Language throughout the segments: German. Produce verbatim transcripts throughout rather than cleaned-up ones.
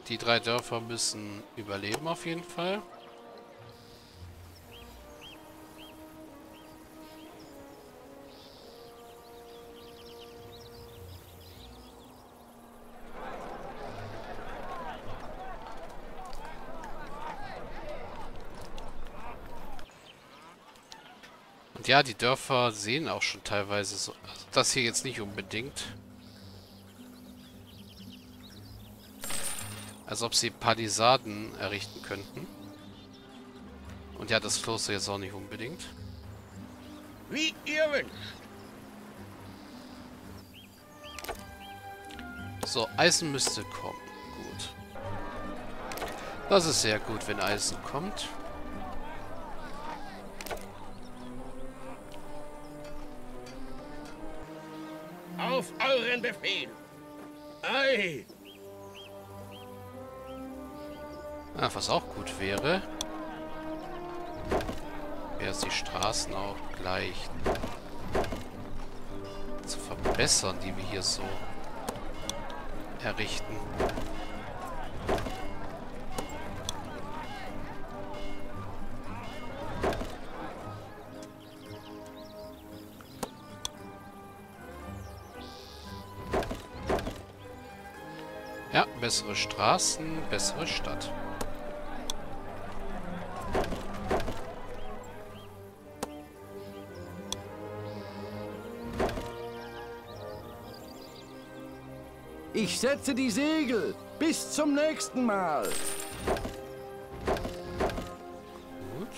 Die drei Dörfer müssen überleben auf jeden Fall. Und ja, die Dörfer sehen auch schon teilweise so. Also das hier jetzt nicht unbedingt. Als ob sie Palisaden errichten könnten. Und ja, das Kloster jetzt auch nicht unbedingt. Wie ihr wünscht. So, Eisen müsste kommen. Gut. Das ist sehr gut, wenn Eisen kommt. Auf euren Befehl. Ei. Ja, was auch gut wäre, wäre es die Straßen auch gleich zu verbessern, die wir hier so errichten. Ja, bessere Straßen, bessere Stadt. Ich setze die Segel. Bis zum nächsten Mal. Gut.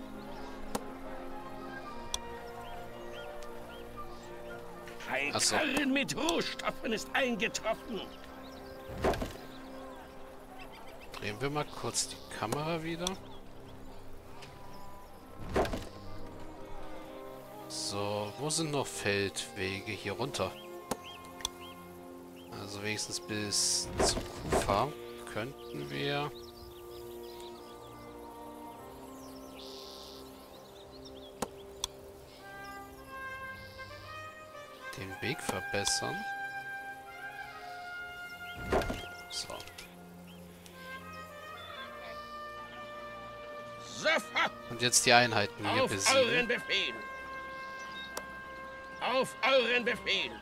Ein Ach so. Karren mit Rohstoffen ist eingetroffen. Drehen wir mal kurz die Kamera wieder. So, wo sind noch Feldwege? Hier runter. Also wenigstens bis zu Kufa könnten wir den Weg verbessern. So. Sofort. Und jetzt die Einheiten hier Auf euren besiegen. Befehl. Auf euren Befehl.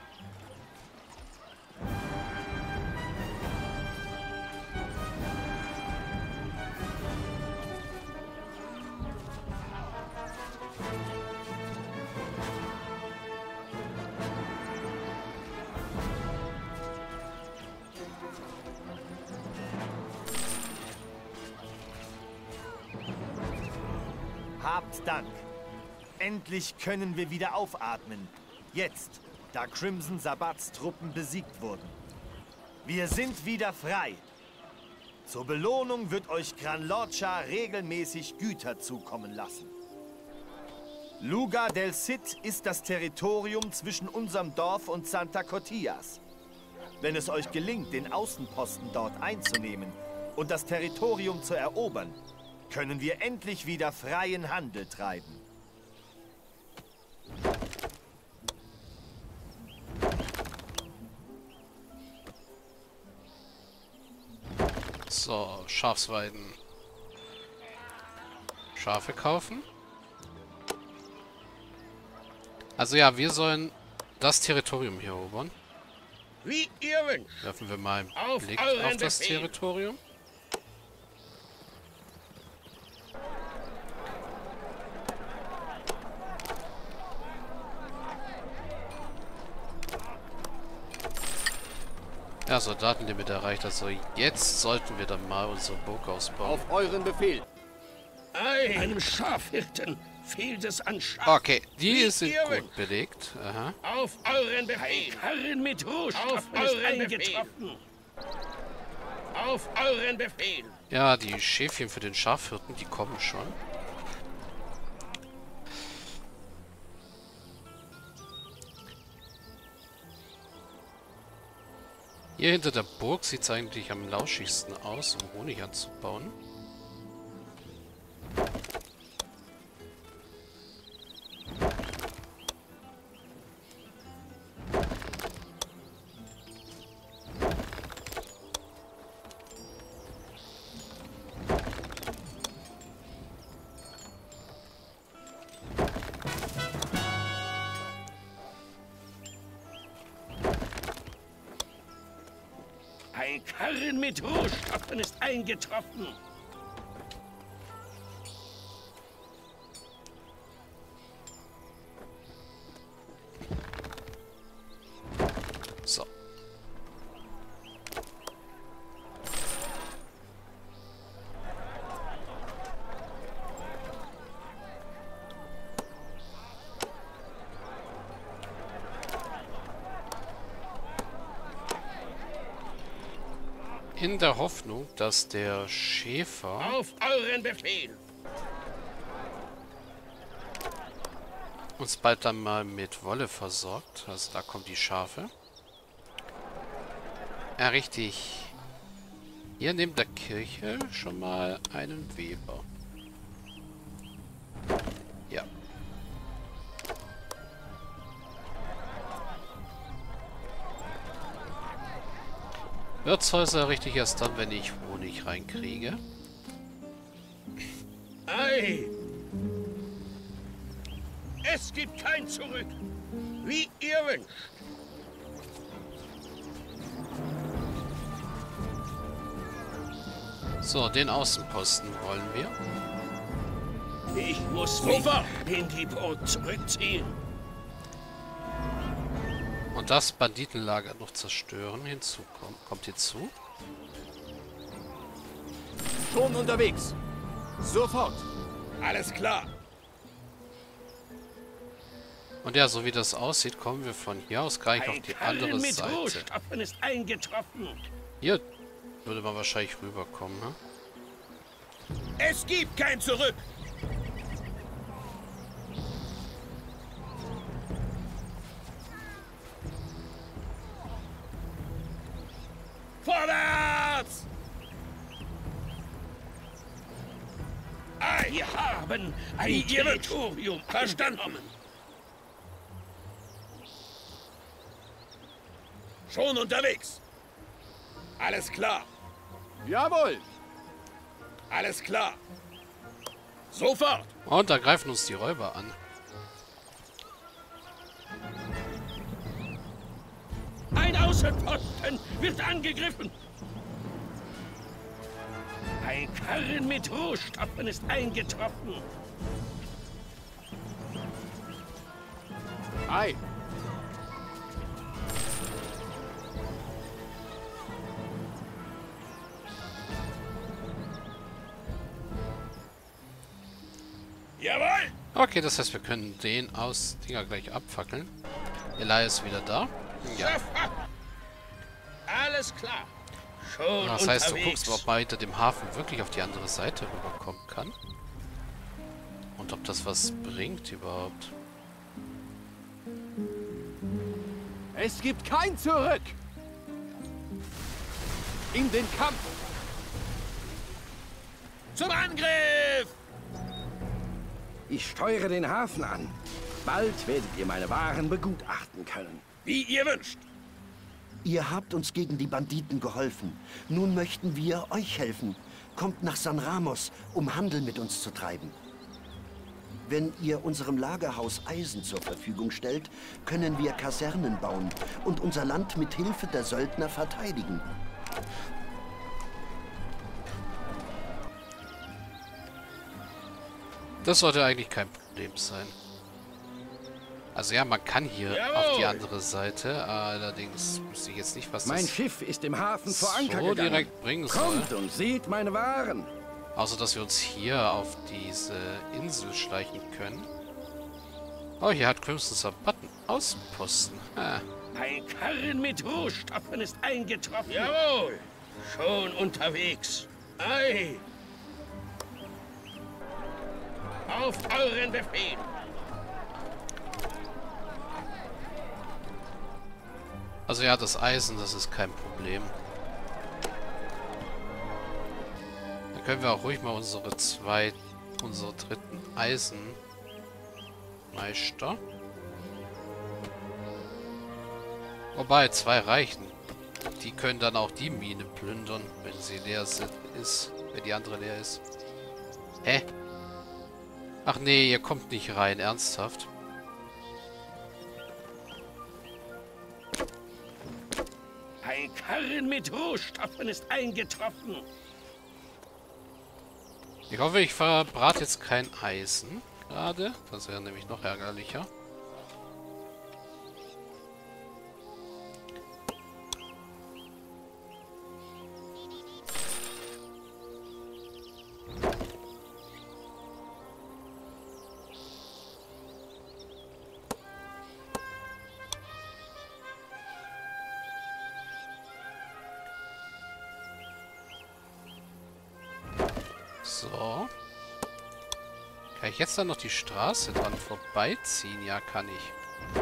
Habt Dank. Endlich können wir wieder aufatmen. Jetzt, da Crimson Sabbats Truppen besiegt wurden. Wir sind wieder frei. Zur Belohnung wird euch Gran Lorcha regelmäßig Güter zukommen lassen. Lugar del Cid ist das Territorium zwischen unserem Dorf und Santa Cotillas. Wenn es euch gelingt, den Außenposten dort einzunehmen und das Territorium zu erobern, können wir endlich wieder freien Handel treiben. So, Schafsweiden. Schafe kaufen. Also ja, wir sollen das Territorium hier erobern. Wie ihr wünscht. Werfen wir mal einen Auf Blick euren auf das Befehl. Territorium. Ja, Soldatenlimit erreicht. Also jetzt sollten wir dann mal unsere Burg ausbauen. Auf euren Befehl. Ei. Einem Schafhirten fehlt es an Schaf. Okay, die Wie sind ihr gut wünscht. belegt. Aha. Auf euren Befehl. Ein Karren mit Rohstoffen Auf ist euren eingetroffen. Auf euren Befehl. Ja, die Schäfchen für den Schafhirten, die kommen schon. Hier hinter der Burg sieht es eigentlich am lauschigsten aus, um Honig anzubauen. Ein Karren mit Rohstoffen ist eingetroffen. So. In der Hoffnung, dass der Schäfer Auf euren Befehl. uns bald dann mal mit Wolle versorgt. Also da kommen die Schafe. Ja, richtig. Hier neben der Kirche schon mal einen Weber. Ja. Wirtshäuser richtig erst dann, wenn ich Honig reinkriege. Ei! Es gibt kein Zurück. Wie ihr wünscht. So, den Außenposten wollen wir. Ich muss mich in die Burg zurückziehen. Und das Banditenlager noch zerstören. Hinzu kommt, kommt hinzu. Schon unterwegs. Sofort. Alles klar. Und ja, so wie das aussieht, kommen wir von hier aus gleich auf Ein die Karren andere mit Seite. Rohstoffen ist eingetroffen. Hier würde man wahrscheinlich rüberkommen, ne? Es gibt kein Zurück. Vorwärts! Wir haben ein Territorium verstanden. Schon unterwegs. Alles klar. Jawohl. Alles klar. Sofort. Und da greifen uns die Räuber an. Ein Außenposten wird angegriffen. Ein Karren mit Rohstoffen ist eingetroffen. Ei. Jawohl. Okay, das heißt, wir können den aus Dinger gleich abfackeln. Eli ist wieder da. Ja. Sofort. Alles klar. Schon Das heißt, du unterwegs. guckst, ob man hinter dem Hafen wirklich auf die andere Seite rüberkommen kann. Und ob das was bringt überhaupt. Es gibt kein Zurück. In den Kampf. Zum Angriff. Ich steuere den Hafen an. Bald werdet ihr meine Waren begutachten können. Wie ihr wünscht. Ihr habt uns gegen die Banditen geholfen. Nun möchten wir euch helfen. Kommt nach San Ramos, um Handel mit uns zu treiben. Wenn ihr unserem Lagerhaus Eisen zur Verfügung stellt, können wir Kasernen bauen und unser Land mit Hilfe der Söldner verteidigen. Das sollte eigentlich kein Problem sein. Also ja, man kann hier Jawohl. auf die andere Seite, allerdings wüsste ich jetzt nicht, was Mein das Schiff ist im Hafen vor Anker so gegangen. direkt bringen soll. Kommt und seht meine Waren. Außer, dass wir uns hier auf diese Insel schleichen können. Oh, hier hat Crimson Sabbaten Außenposten. Ah. Ein Karren mit Rohstoffen ist eingetroffen. Jawohl. Schon unterwegs. Ei. Auf euren Befehl. Also ja, das Eisen, das ist kein Problem. Dann können wir auch ruhig mal unsere zwei, unsere dritten Eisenmeister. Wobei, zwei reichen. Die können dann auch die Mine plündern, wenn sie leer sind, ist, wenn die andere leer ist. Hä? Ach nee, ihr kommt nicht rein, ernsthaft. Ein Ein Karren mit Rohstoffen ist eingetroffen. Ich hoffe, ich verbrate jetzt kein Eisen gerade. Das wäre nämlich noch ärgerlicher. So. Kann ich jetzt dann noch die Straße dran vorbeiziehen? Ja, kann ich.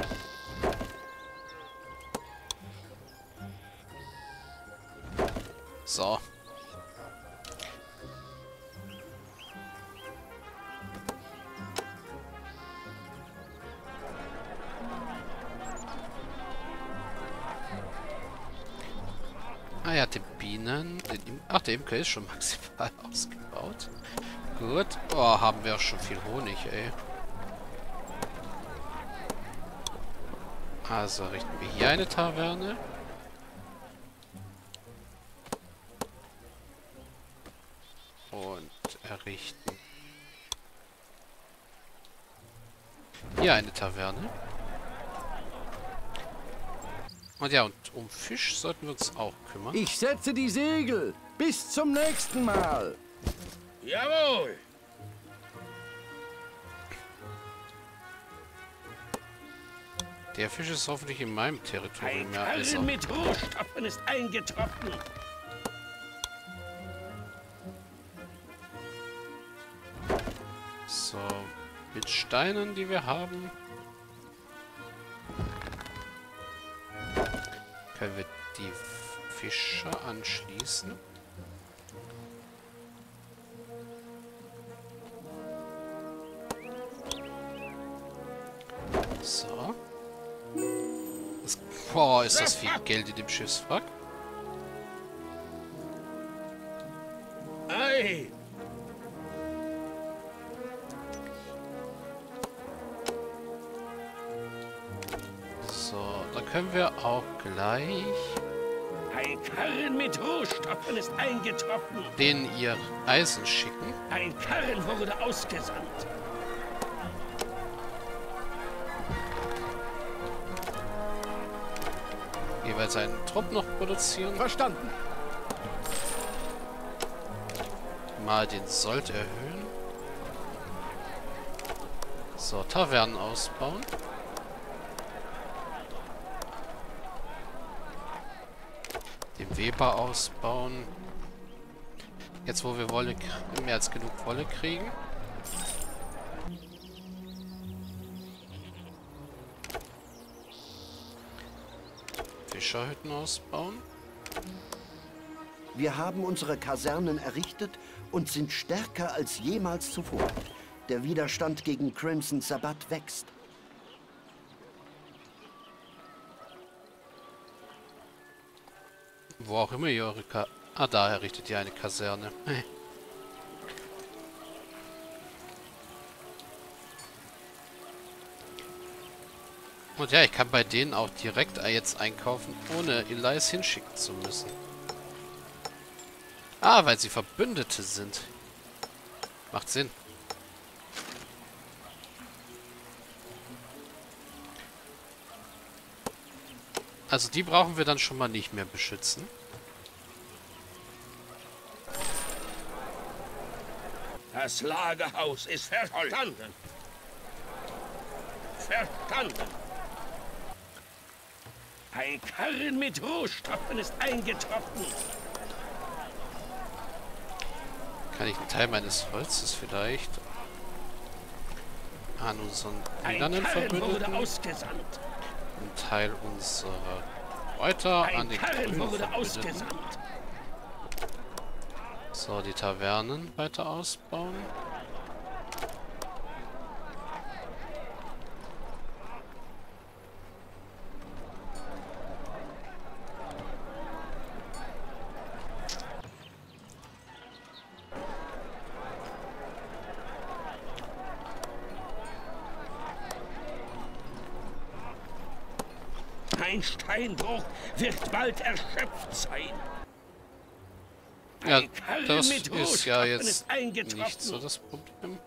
So. Ah ja, die Bienen. Den Im Ach, der Imker ist schon maximal ausgebaut. Gut. Oh, haben wir auch schon viel Honig, ey. Also richten wir hier eine Taverne. Und errichten hier eine Taverne. Und ja, und um Fisch sollten wir uns auch kümmern. Ich setze die Segel. Bis zum nächsten Mal. Jawohl. Der Fisch ist hoffentlich in meinem Territorium. Ein Ja, ist er. Karren mit Rohstoffen ist eingetroffen. So, mit Steinen, die wir haben, können wir die Fischer anschließen. So. Das, boah, ist das viel Geld in dem Schiffswrack. Ei. So, da können wir auch gleich Ein Karren mit Rohstoffen ist eingetroffen. denen ihr Eisen schicken. Ein Karren wurde ausgesandt. Jeweils einen Trupp noch produzieren. Verstanden. Mal den Sold erhöhen. So, Tavernen ausbauen. Den Weber ausbauen. Jetzt, wo wir Wolle, mehr als genug Wolle kriegen. Fischerhütten ausbauen. Wir haben unsere Kasernen errichtet und sind stärker als jemals zuvor. Der Widerstand gegen Crimson Sabbath wächst. Wo auch immer ihr eure Ka Ah, da errichtet ihr eine Kaserne. Und ja, ich kann bei denen auch direkt jetzt einkaufen, ohne Elias hinschicken zu müssen. Ah, weil sie Verbündete sind. Macht Sinn. Also die brauchen wir dann schon mal nicht mehr beschützen. Das Lagerhaus ist verstanden. Verstanden. Ein Karren mit Rohstoffen ist eingetroffen. Kann ich einen Teil meines Holzes vielleicht an unseren Ein Lilanen Karren wurde Verbündeten, ausgesandt. einen Teil unserer Kräuter an Ein den Karren grünen wurde Verbündeten. ausgesandt. So, die Tavernen weiter ausbauen. Mein Steinbruch wird bald erschöpft sein. Ja, Ein Karren das mit ist ja Rohstoffen jetzt ist eingetroffen. nicht so das Problem.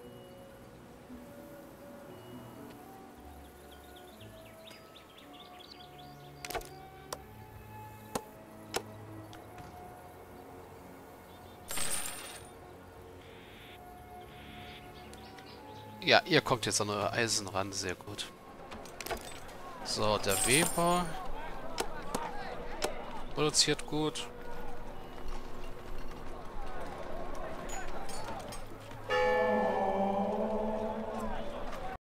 Ja, ihr kommt jetzt an euer Eisen ran, sehr gut. So, der Weber produziert gut.